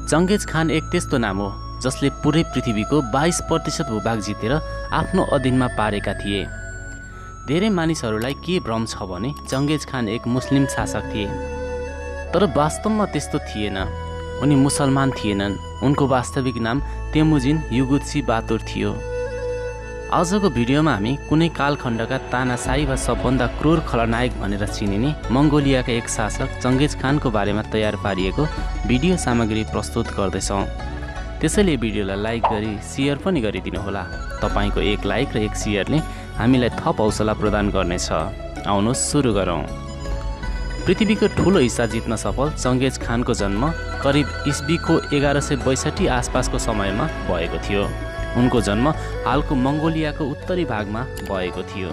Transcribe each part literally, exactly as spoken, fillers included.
चङ्गेज खान एक त्यस्तो नाम हो जसले पुरै पृथ्वीको बाइस प्रतिशत भूभाग जितेर आफ्नो अधीनमा पारेका थिए। धेरै मानिसहरूलाई के भ्रम छ भने चङ्गेज खान एक मुस्लिम शासक थिए, तर वास्तवमा त्यस्तो थिएन। उनी मुसलमान थिएनन्। उनको वास्तविक नाम तेमुजिन युगुत्सी बातुर थियो। आजको भिडियोमा हामी कुनै कालखण्डका तानाशाही वा सबभन्दा क्रूर खलनायक भनेर चिनिने मङ्गोलियाका एक शासक चङ्गेज खानको बारेमा तयार पारिएको भिडियो सामग्री प्रस्तुत गर्दैछौँ। त्यसैले भिडियोलाई लाइक गरी सेयर पनि गरिदिनुहोला। तपाईँको एक लाइक र एक सेयरले हामीलाई थप हौसला प्रदान गर्नेछ। आउनुहोस् सुरु गरौँ। पृथ्वीको ठुलो हिस्सा जित्न सफल चङ्गेज खानको जन्म करिब इस्वीको एघार सय बैसठी आसपासको समयमा भएको थियो। उनको जन्म हालको मङ्गोलियाको उत्तरी भागमा भएको थियो।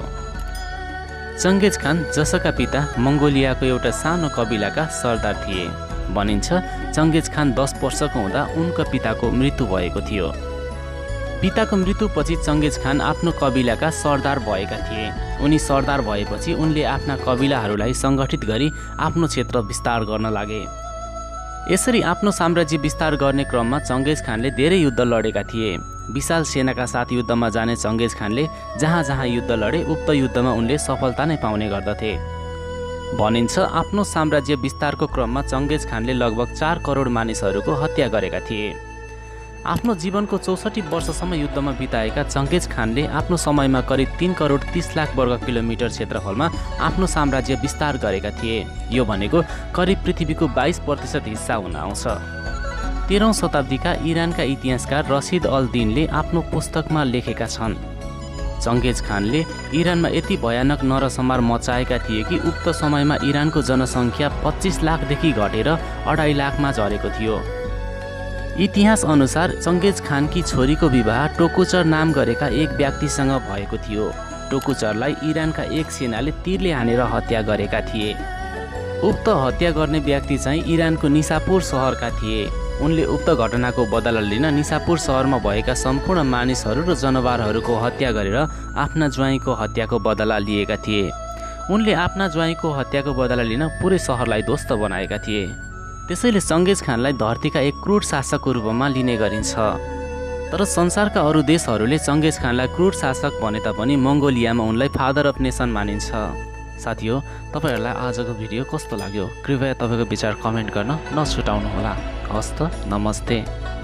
चङ्गेज खान जसका पिता मङ्गोलियाको एउटा सानो कबिलाका सरदार थिए। भनिन्छ चङ्गेज खान दस वर्षको हुँदा उनका पिताको मृत्यु भएको थियो। पिताको मृत्युपछि चङ्गेज खान आफ्नो कबिलाका सरदार भएका थिए। उनी सरदार भएपछि उनले आफ्ना कबिलाहरूलाई सङ्गठित गरी आफ्नो क्षेत्र विस्तार गर्न लागे। यसरी आफ्नो साम्राज्य विस्तार गर्ने क्रममा चङ्गेज खानले धेरै युद्ध लडेका थिए। विशाल सेनाका साथ युद्धमा जाने चङ्गेज खानले जहाँ जहाँ युद्ध लडे उक्त युद्धमा उनले सफलता नै पाउने गर्दथे। भनिन्छ आफ्नो साम्राज्य विस्तारको क्रममा चङ्गेज खानले लगभग चार करोड मानिसहरूको हत्या गरेका थिए। आफ्नो जीवनको चौसठी वर्षसम्म युद्धमा बिताएका चङ्गेज खानले आफ्नो समयमा करिब तीन करोड तीस लाख वर्ग किलोमिटर क्षेत्रफलमा आफ्नो साम्राज्य विस्तार गरेका थिए। यो भनेको करिब पृथ्वीको बाइस प्रतिशत हिस्सा हुन आउँछ। तेह्रौँ शताब्दीका इरानका इतिहासकार रसिद अल दिनले आफ्नो पुस्तकमा लेखेका छन्, चङ्गेज खानले इरानमा यति भयानक नरसंहार मचाएका थिए कि उक्त समयमा इरानको जनसङ्ख्या पच्चिस लाखदेखि घटेर अढाई लाखमा झरेको थियो। इतिहास अनुसार चङ्गेज खानकी छोरीको विवाह टोकुचर नाम गरेका एक व्यक्तिसँग भएको थियो। टोकुचरलाई इरानका एक सेनाले तीरले हानेर हत्या गरेका थिए। उक्त हत्या गर्ने व्यक्ति चाहिँ इरानको निसापुर सहरका थिए। उनले उक्त घटनाको बदला लिन निसापुर सहरमा भएका सम्पूर्ण मानिसहरू र जनावरहरूको हत्या गरेर आफ्ना ज्वाइँको हत्याको बदला लिएका थिए। उनले आफ्ना ज्वाइँको हत्याको बदला लिन पुरै सहरलाई ध्वस्त बनाएका थिए। त्यसैले चङ्गेज खानलाई धरतीका एक क्रूर शासकको रूपमा लिने गरिन्छ। तर संसारका अरू देशहरूले चङ्गेज खानलाई क्रूर शासक भने तापनि मङ्गोलियामा उनलाई फादर अफ नेसन मानिन्छ। साथीहो, तपाईँहरूलाई आजको भिडियो कस्तो लाग्यो कृपया तपाईँको विचार कमेन्ट गर्न नछुटाउनुहोला। हस्त नमस्ते।